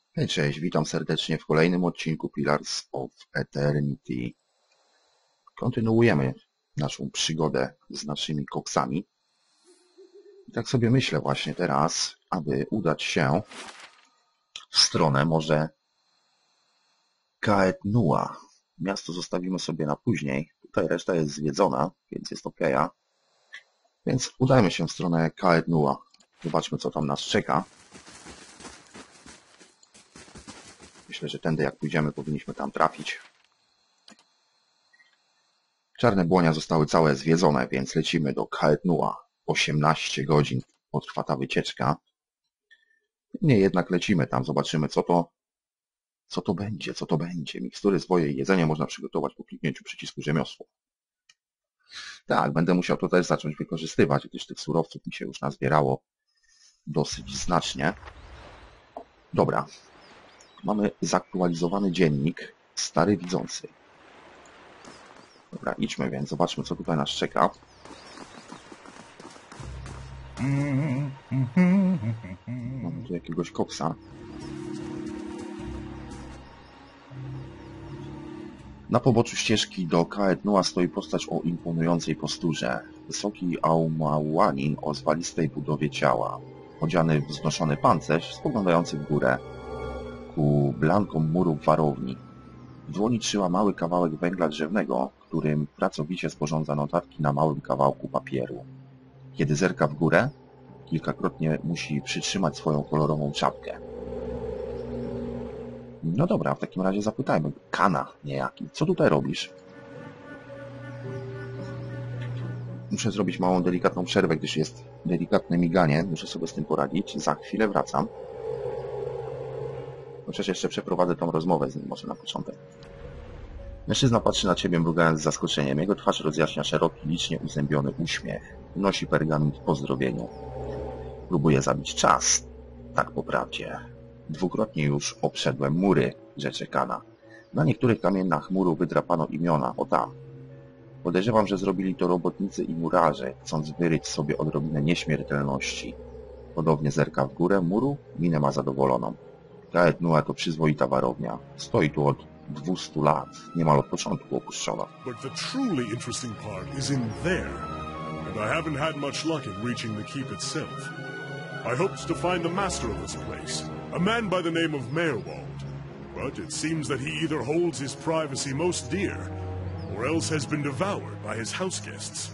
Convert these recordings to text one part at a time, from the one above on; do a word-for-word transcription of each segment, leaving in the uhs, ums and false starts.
Hej, cześć, witam serdecznie w kolejnym odcinku Pillars of Eternity. Kontynuujemy naszą przygodę z naszymi koksami. I tak sobie myślę właśnie teraz, aby udać się w stronę może Caed Nua. Miasto zostawimy sobie na później. Tutaj reszta jest zwiedzona, więc jest ok. Więc udajmy się w stronę Caed Nua. Zobaczmy, co tam nas czeka. Myślę, że tędy jak pójdziemy, powinniśmy tam trafić. Czarne błonia zostały całe zwiedzone, więc lecimy do Caed Nua. osiemnaście godzin potrwa ta wycieczka. Nie, jednak lecimy tam, zobaczymy co to, co to będzie, co to będzie. Mikstury, zwoje i jedzenie można przygotować po kliknięciu przycisku rzemiosło. Tak, będę musiał to też zacząć wykorzystywać, gdyż tych surowców mi się już nazbierało dosyć znacznie. Dobra, mamy zaktualizowany dziennik, stary widzący. Dobra, idźmy więc, zobaczmy co tutaj nas czeka. Mamy tu jakiegoś koksa. Na poboczu ścieżki do Caed Nua stoi postać o imponującej posturze. Wysoki Aumałanin o zwalistej budowie ciała. Odziany w wznoszony pancerz, spoglądający w górę ku blankom murów warowni. W dłoni trzyma mały kawałek węgla drzewnego, którym pracowicie sporządza notatki na małym kawałku papieru. Kiedy zerka w górę, kilkakrotnie musi przytrzymać swoją kolorową czapkę. No dobra, w takim razie zapytajmy. Kana niejaki, co tutaj robisz? Muszę zrobić małą, delikatną przerwę, gdyż jest delikatne miganie. Muszę sobie z tym poradzić. Za chwilę wracam. Chociaż jeszcze przeprowadzę tą rozmowę z nim może na początek. Mężczyzna patrzy na ciebie, mrugając z zaskoczeniem. Jego twarz rozjaśnia szeroki, licznie uzębiony uśmiech. Unosi pergamin w pozdrowieniu. Próbuję zabić czas. Tak po prawdzie. Dwukrotnie już obszedłem mury, rzecze Kana. Na niektórych kamieniach muru wydrapano imiona, o tam. Podejrzewam, że zrobili to robotnicy i murarze, chcąc wyryć sobie odrobinę nieśmiertelności. Podobnie zerka w górę muru, minę ma zadowoloną. Caed Nua to przyzwoita warownia. Stoi tu od dwustu lat, niemal od początku opuszczona. But the truly interesting part is in there, and I haven't had much luck in reaching the keep itself. I hoped to find the master of this place, a man by the name of Merwald, but it seems that he either holds his privacy most dear, or else has been devoured by his house guests.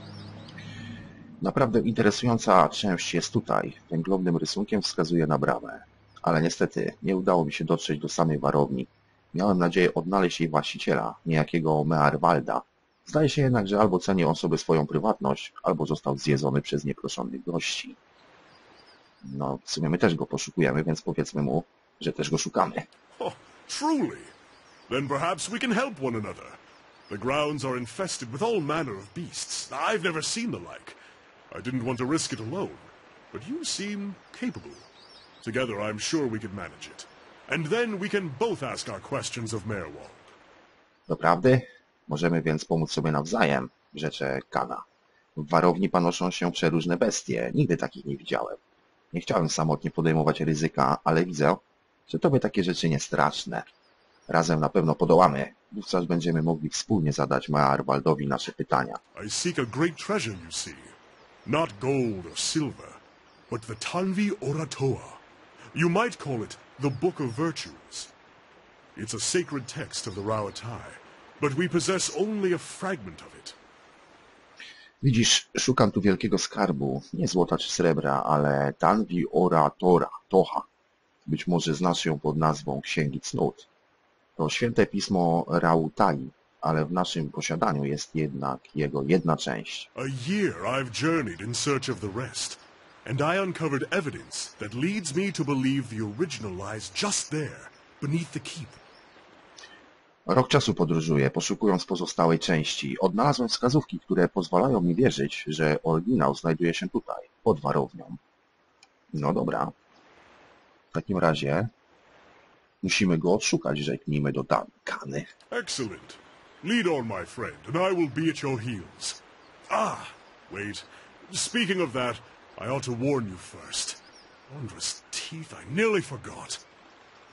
Naprawdę interesująca część jest tutaj. Węglownym rysunkiem wskazuje na bramę. Ale niestety nie udało mi się dotrzeć do samej warowni. Miałem nadzieję odnaleźć jej właściciela, niejakiego Mearwalda. Zdaje się jednak, że albo ceni on sobie swoją prywatność, albo został zjedzony przez nieproszonych gości. No, w sumie my też go poszukujemy, więc powiedzmy mu, że też go szukamy. Oh, truly? Then perhaps we can help one another. The grounds are infested with all manner of beasts. I've never seen the like. I didn't want to risk it alone, but you seem capable. Together I'm sure we could manage it. And then we can both ask our questions of Merwald. Doprawdy? Możemy więc pomóc sobie nawzajem, rzecze Kana. W warowni panoszą się przeróżne bestie. Nigdy takich nie widziałem. Nie chciałem samotnie podejmować ryzyka, ale widzę, że tobie takie rzeczy nie straszne. Razem na pewno podołamy. Wówczas będziemy mogli wspólnie zadać Mearwaldowi nasze pytania. I seek a great treasure, you see. Not gold or silver, but the Tanvi Oratoa. You might call it the Book of Virtues. It's a sacred text of the Rauatai, but we possess only a fragment of it. Widzisz, szukam tu wielkiego skarbu, nie złota czy srebra, ale Tanvi Oratora, Toha. Być może znasz ją pod nazwą Księgi Cnót. To święte pismo Rauatai, ale w naszym posiadaniu jest jednak jego jedna część. A year I've journeyed in search of the rest, and I uncovered evidence that leads me to believe the original lies just there, beneath the keep. Rok czasu podróżuję, poszukując pozostałej części. Odnalazłem wskazówki, które pozwalają mi wierzyć, że oryginał znajduje się tutaj, pod warownią. No dobra. W takim razie musimy go odszukać, rzeknijmy do Kany. Excellent. Lead on, my friend, and I will be at your heels. Ah, wait. Speaking of that, I ought to warn you first. Wondrous teeth, I nearly forgot.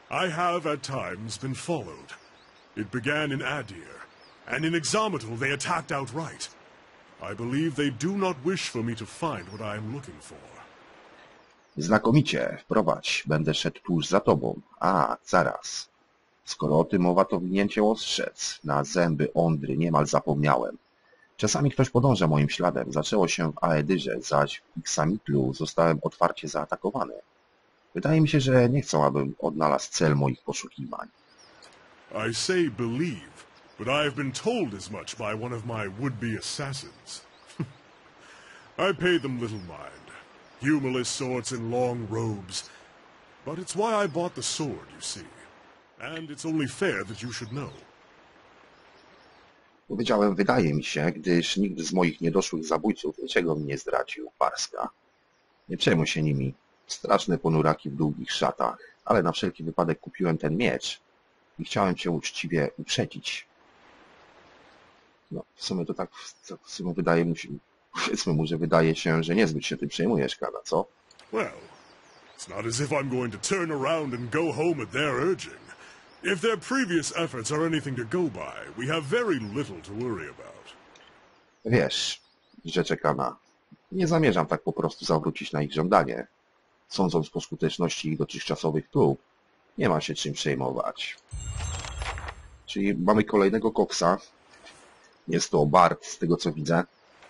I have at times been followed. It began in Adir, and in Exometal they attacked outright. I believe they do not wish for me to find what I am looking for. Znakomicie, wprowadź, będę szedł tuż za tobą. A, zaraz. Skoro o tym mowa, to winien cię ostrzec. Na zęby Ondry niemal zapomniałem. Czasami ktoś podąża moim śladem. Zaczęło się w Aedyrze, zaś w Xamitlu zostałem otwarcie zaatakowany. Wydaje mi się, że nie chcą, abym odnalazł cel moich poszukiwań. I say believe, but I have been told as much by one of my would-be assassins. I pay them little mind. Humorless sorts in long robes. But it's why I bought the sword, you see. And it's only fair that you should know. Powiedziałem, wydaje mi się, gdyż nikt z moich niedoszłych zabójców niczego mi nie zdradził, Parska. Nie przejmuj się nimi. Straszne ponuraki w długich szatach, ale na wszelki wypadek kupiłem ten miecz i chciałem cię uczciwie uprzedzić. No, w sumie to tak, w sumie wydaje mu się, powiedzmy mu, że wydaje się, że niezbyt się tym przejmujesz, Kada, co? Well, it's not as if I'm going to turn around and go home at their urging. If their previous efforts are anything to go by, we have very little to worry about. Wiesz, rzeczę Kana, nie zamierzam tak po prostu zawrócić na ich żądanie. Sądząc po skuteczności ich dotychczasowych prób, nie ma się czym przejmować. Czyli mamy kolejnego koksa. Jest to Bart, z tego co widzę.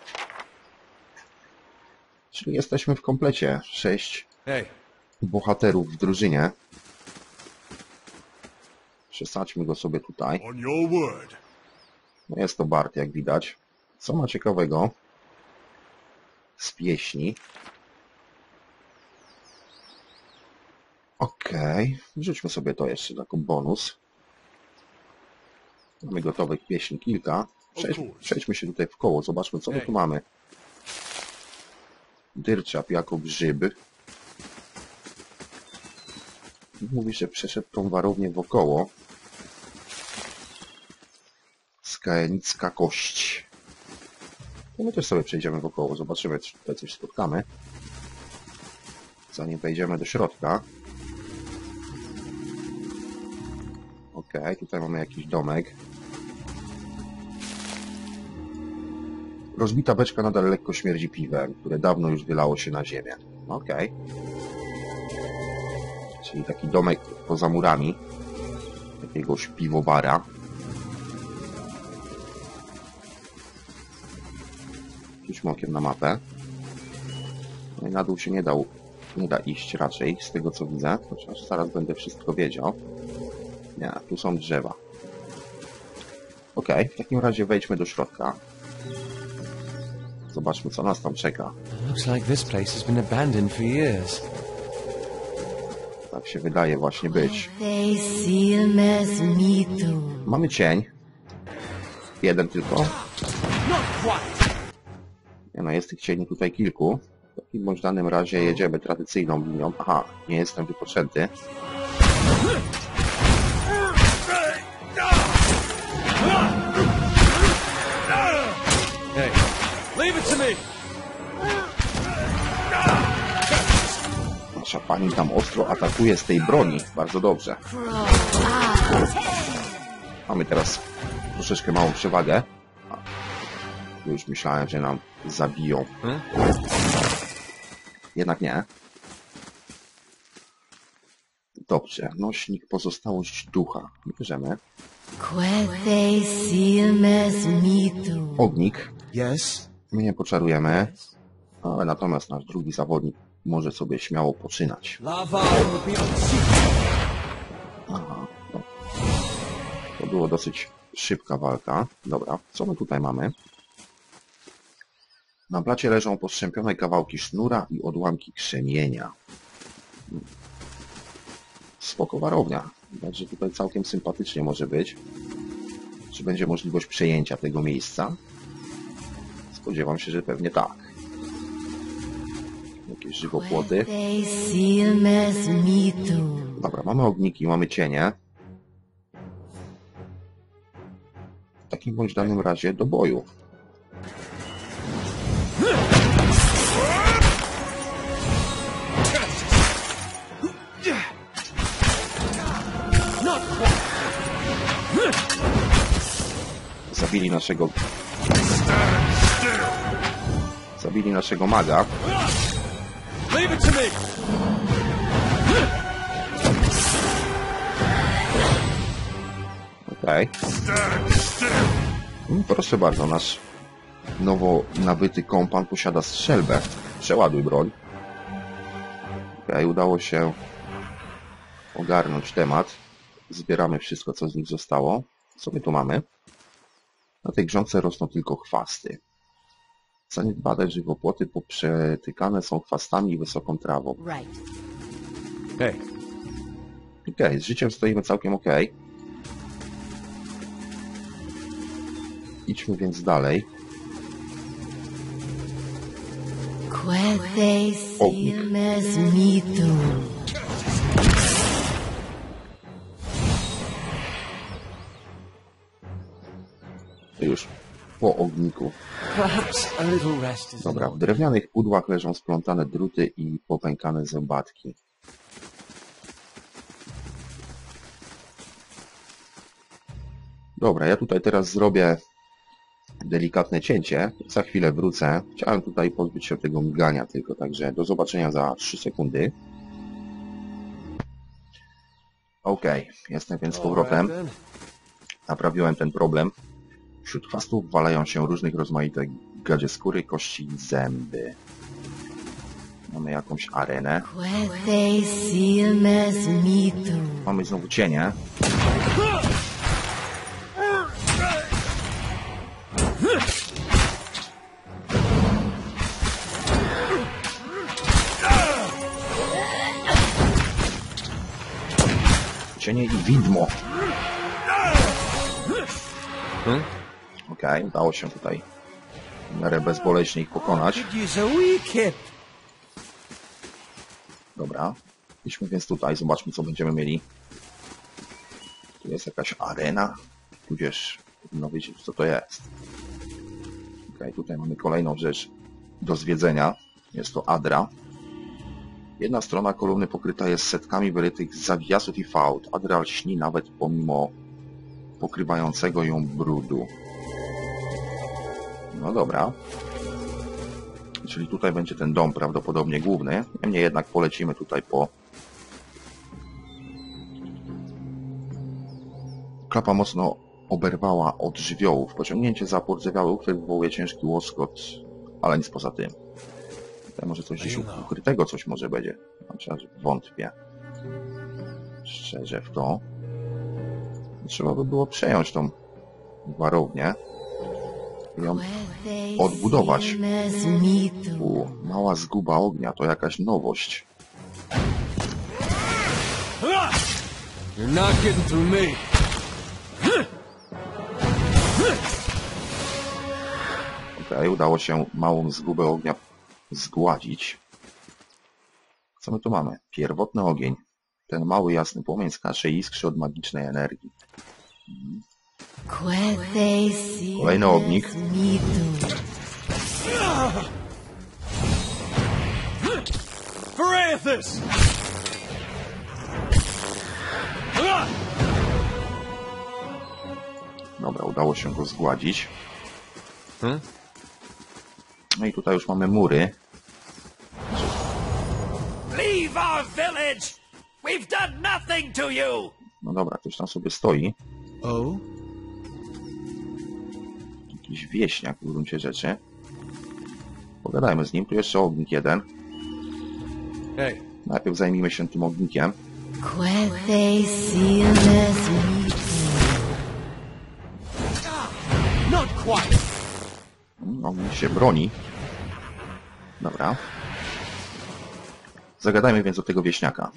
Czyli jesteśmy w komplecie. Sześć Hey. bohaterów w drużynie. Przesadźmy go sobie tutaj. On your word. No jest to Bart, jak widać. Co ma ciekawego z pieśni? Okej, okay. Wrzućmy sobie to jeszcze jako bonus. Mamy gotowych pieśni kilka. Przejdź, przejdźmy się tutaj w koło, zobaczmy co my tu mamy. Dyrczap jako grzyb. Mówi, że przeszedł tą warownię wokoło. Skaenicka kość. To my też sobie przejdziemy wokoło, zobaczymy, czy tutaj coś spotkamy. Zanim wejdziemy do środka. Okej, okay, tutaj mamy jakiś domek. Rozbita beczka nadal lekko śmierdzi piwem, które dawno już wylało się na ziemię. Okej. Okay. Czyli taki domek poza murami. Jakiegoś piwowara. Rzućmy okiem na mapę. No i na dół się nie dał, nie da iść raczej, z tego co widzę. Chociaż zaraz będę wszystko wiedział. Nie, tu są drzewa. Okej, okay, w takim razie wejdźmy do środka. Zobaczmy, co nas tam czeka. Looks like this place has been abandoned for years. Tak się wydaje właśnie być. Mamy cień. Jeden tylko. Nie no, jest tych cieni tutaj kilku. W takim bądź danym razie jedziemy tradycyjną linią. Aha, nie jestem wypoczęty. Hey, leave it to me. Nasza pani tam ostro atakuje z tej broni. Bardzo dobrze. Mamy teraz troszeczkę małą przewagę. Już myślałem, że nam zabiją. Jednak nie. Dobrze. Nośnik pozostałość ducha. Bierzemy. Ognik. Yes. My nie poczarujemy. Ale natomiast nasz drugi zawodnik może sobie śmiało poczynać. Lava. Aha, no. To było dosyć szybka walka. Dobra, co my tutaj mamy? Na blacie leżą postrzępione kawałki sznura i odłamki krzemienia. Spoko warownia. Także tutaj całkiem sympatycznie może być. Czy będzie możliwość przejęcia tego miejsca? Spodziewam się, że pewnie tak. Jakieś żywopłoty. Dobra, mamy ogniki, mamy cienie. W takim bądź danym razie do boju. Zabili naszego... Zabili naszego maga. Leave it to me. Okej. Okay. Proszę bardzo, nasz nowo nabyty kompan posiada strzelbę. Przeładuj broń. Okej, okay, udało się ogarnąć temat. Zbieramy wszystko, co z nich zostało. Co my tu mamy? Na tej grządce rosną tylko chwasty. Zaniedbane żywopłoty poprzetykane są chwastami i wysoką trawą. Hey. Okej, okay, z życiem stoimy całkiem okej. Okay. Idźmy więc dalej. Już po ogniku. Dobra, w drewnianych pudłach leżą splątane druty i popękane zębatki. Dobra, ja tutaj teraz zrobię delikatne cięcie. Za chwilę wrócę. Chciałem tutaj pozbyć się tego migania tylko, także do zobaczenia za trzy sekundy. Ok, jestem więc z powrotem. Naprawiłem ten problem. Wśród chwastów walają się różnych rozmaite gadzie skóry, kości i zęby. Mamy jakąś arenę. Mamy znowu cienie. Cienie i widmo. Hmm? Okej, okay, udało się tutaj w miarę bezboleśnie ich pokonać. Dobra, idźmy więc tutaj, zobaczmy, co będziemy mieli. Tu jest jakaś arena, tudzież powinno wiedzieć, co to jest. Okej, okay, tutaj mamy kolejną rzecz do zwiedzenia. Jest to Adra. Jedna strona kolumny pokryta jest setkami wyrytych zawiasów i fałd. Adra lśni nawet pomimo pokrywającego ją brudu. No dobra. Czyli tutaj będzie ten dom prawdopodobnie główny. Niemniej jednak polecimy tutaj po... Klapa mocno oberwała od żywiołów. Pociągnięcie za pordzewiały uchwyt wywołuje ciężki łoskot, ale nic poza tym. Tutaj może coś gdzieś ukrytego coś może będzie. Chociaż wątpię. Szczerze w to. Trzeba by było przejąć tą warownię i ją odbudować. U, mała zguba ognia to jakaś nowość. Okej, okay, udało się małą zgubę ognia zgładzić. Co my tu mamy? Pierwotny ogień. Ten mały jasny płomień skacze i iskrzy od magicznej energii. Kolejny ognik. Dobra, udało się go zgładzić. No i tutaj już mamy mury. Leave our village! We've done nothing to you! No dobra, ktoś tam sobie stoi. Oh? Jakiś wieśniak w gruncie rzeczy. Pogadajmy z nim. Tu jeszcze ognik jeden. Hey. Najpierw zajmijmy się tym ognikiem. Not quite. Ognik się broni. Dobra. Zagadajmy więc do tego wieśniaka.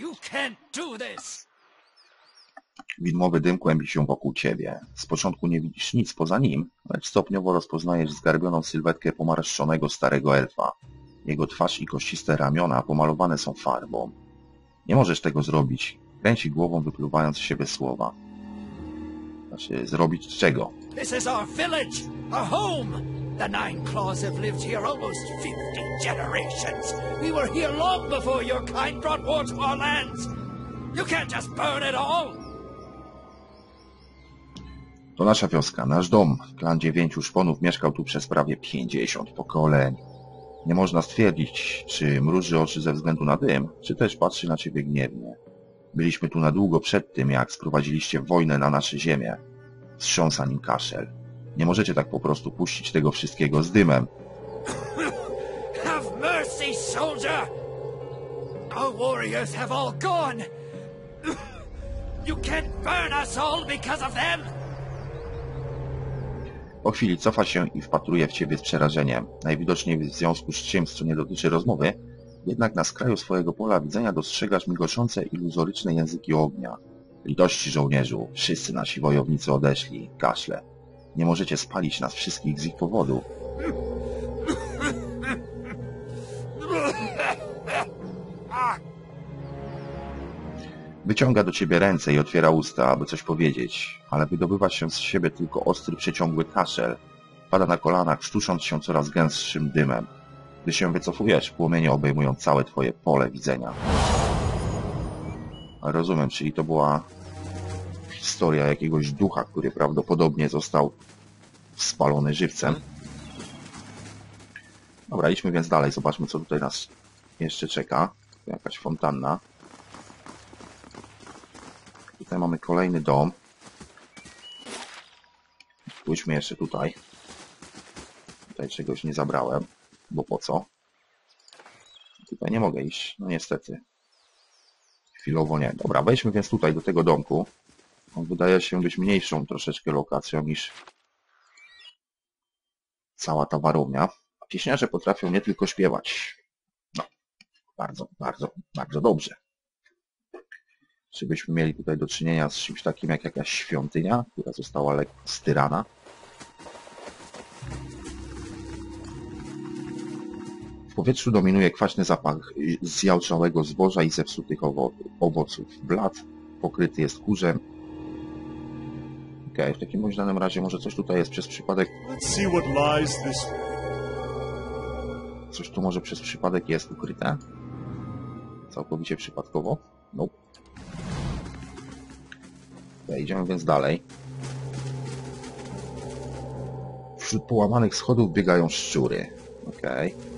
Widmowy dym kłębi się wokół ciebie. Z początku nie widzisz nic poza nim, lecz stopniowo rozpoznajesz zgarbioną sylwetkę pomarszczonego starego elfa. Jego twarz i kościste ramiona pomalowane są farbą. Nie możesz tego zrobić. Kręci głową, wypluwając z siebie słowa. Znaczy, zrobić czego? This is our village, our home. The Nine Claws have lived here almost fifty generations. We were here long before your kind brought war to our lands. You can't just burn it all. To nasza wioska, nasz dom. Klan dziewięciu szponów mieszkał tu przez prawie pięćdziesiąt pokoleń. Nie można stwierdzić, czy mruży oczy ze względu na dym, czy też patrzy na ciebie gniewnie. Byliśmy tu na długo przed tym, jak sprowadziliście wojnę na nasze ziemię. Wstrząsa nim kaszel. Nie możecie tak po prostu puścić tego wszystkiego z dymem. Have mercy, soldier! Our warriors have all gone! You can't burn us all because of them! Po chwili cofa się i wpatruje w ciebie z przerażeniem. Najwidoczniej w związku z czymś, co nie dotyczy rozmowy, jednak na skraju swojego pola widzenia dostrzegasz migoszące iluzoryczne języki ognia. Litości żołnierzu, wszyscy nasi wojownicy odeszli, kaszle. Nie możecie spalić nas wszystkich z ich powodu. Wyciąga do ciebie ręce i otwiera usta, aby coś powiedzieć, ale wydobywa się z siebie tylko ostry, przeciągły kaszel. Pada na kolanach, sztusząc się coraz gęstszym dymem. Gdy się wycofujesz, płomienie obejmują całe twoje pole widzenia. Rozumiem, czyli to była historia jakiegoś ducha, który prawdopodobnie został spalony żywcem. Dobra, idźmy więc dalej. Zobaczmy, co tutaj nas jeszcze czeka. Jakaś fontanna. Tutaj mamy kolejny dom. Pójdźmy jeszcze tutaj. Tutaj czegoś nie zabrałem, bo po co? Tutaj nie mogę iść, no niestety. Chwilowo nie. Dobra, wejdźmy więc tutaj do tego domku. On wydaje się być mniejszą troszeczkę lokacją niż cała ta warownia. A pieśniarze potrafią nie tylko śpiewać. No, bardzo, bardzo, bardzo dobrze. Czy byśmy mieli tutaj do czynienia z czymś takim jak jakaś świątynia, która została lekko styrana? W powietrzu dominuje kwaśny zapach zjałczałego zboża i zepsutych owo owoców. Blat pokryty jest kurzem. Okej, okay, w takim bądź danym razie może coś tutaj jest przez przypadek... Let's see what lies this... Coś tu może przez przypadek jest ukryte? Całkowicie przypadkowo? Nope. Okay, idziemy więc dalej. Wśród połamanych schodów biegają szczury. Okej. Okay.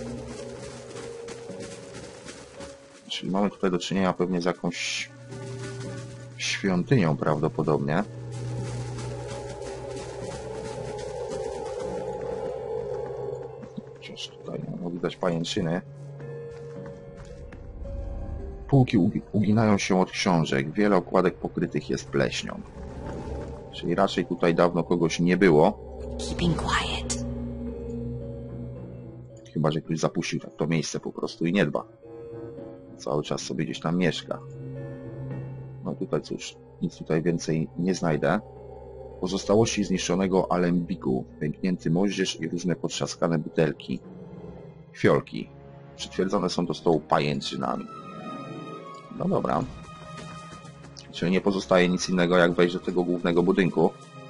Czyli mamy tutaj do czynienia pewnie z jakąś świątynią prawdopodobnie. Chociaż tutaj no, widać pajęczyny. Półki uginają się od książek. Wiele okładek pokrytych jest pleśnią. Czyli raczej tutaj dawno kogoś nie było. Keeping quiet. Chyba że ktoś zapuścił tak to miejsce po prostu i nie dba. Cały czas sobie gdzieś tam mieszka. No tutaj cóż, nic tutaj więcej nie znajdę. Pozostałości zniszczonego alembiku, pęknięty moździerz i różne potrzaskane butelki. Fiolki. Przytwierdzone są do stołu pajęczynami. No dobra. Czyli nie pozostaje nic innego, jak wejść do tego głównego budynku.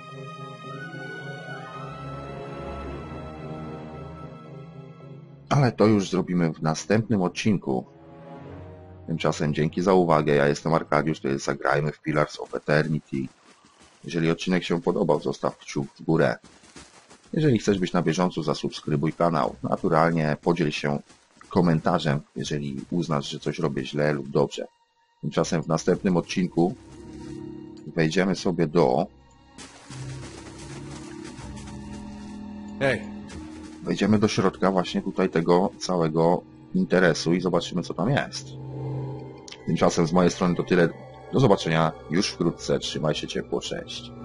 Ale to już zrobimy w następnym odcinku. Tymczasem dzięki za uwagę. Ja jestem Arkadiusz, to jest Zagrajmy w Pillars of Eternity. Jeżeli odcinek się podobał, zostaw kciuk w górę. Jeżeli chcesz być na bieżąco, zasubskrybuj kanał. Naturalnie podziel się komentarzem, jeżeli uznasz, że coś robię źle lub dobrze. Tymczasem w następnym odcinku wejdziemy sobie do... Hey. Wejdziemy do środka właśnie tutaj tego całego interesu i zobaczymy, co tam jest. Tymczasem z mojej strony to tyle. Do zobaczenia już wkrótce. Trzymaj się ciepło. Cześć.